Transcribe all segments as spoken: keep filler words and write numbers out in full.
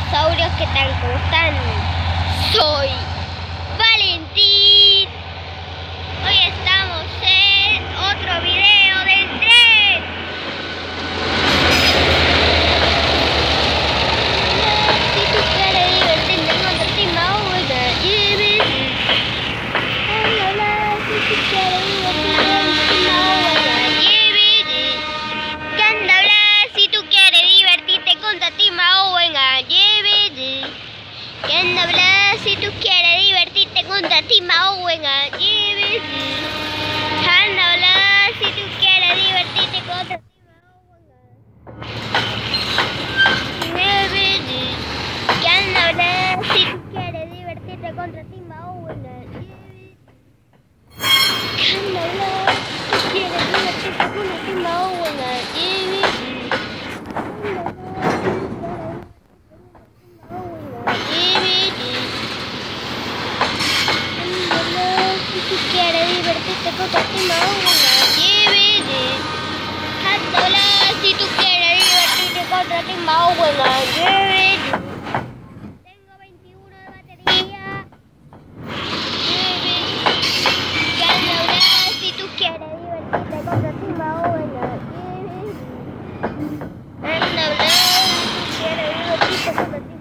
dinosaurios, ¿qué tal? ¿Cómo están? Soy Valentín. Hoy estamos en otro video del tren. Si tú quieres divertirte con tu prima, buena, llévese. Hola, si tú quieres divertirte con tu prima, buena, llévese. Canta, habla, si tú quieres divertirte con tu prima, buena, llévese. Canta, habla, si tú quieres divertirte con tu prima, buena, llévese. Canta, habla, si tú quieres divertirte con tu prima, buena, llévese. Canta, habla, si tú quieres divertirte con tu prima, buena, llévese. Canta, habla, si tú quieres divertirte con tu prima, buena, llévese. Si tú quieres divertirte con tu prima, buena, llévese. Cántaula, si tú quieres divertirte con tu prima, buena, llévese. Tengo veintiuno de batería. Llévese. Cántaula, si tú quieres divertirte con tu prima, buena, llévese. Cántaula, si tú quieres divertirte con tu prima.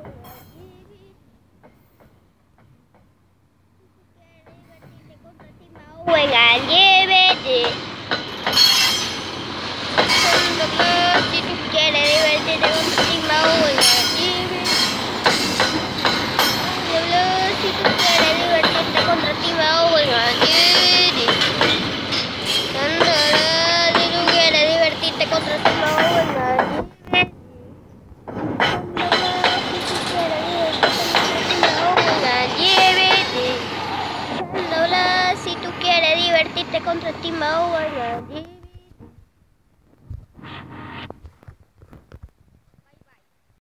Buena, llévete. Si tú quieres divertirte con tu prima, buena, llévete. Si tú quieres divertirte con tu prima, buena, llévete. Si tú quieres divertirte con tu prima, buena, llévete. Si tú quieres divertirte con tu prima, buena, llévete.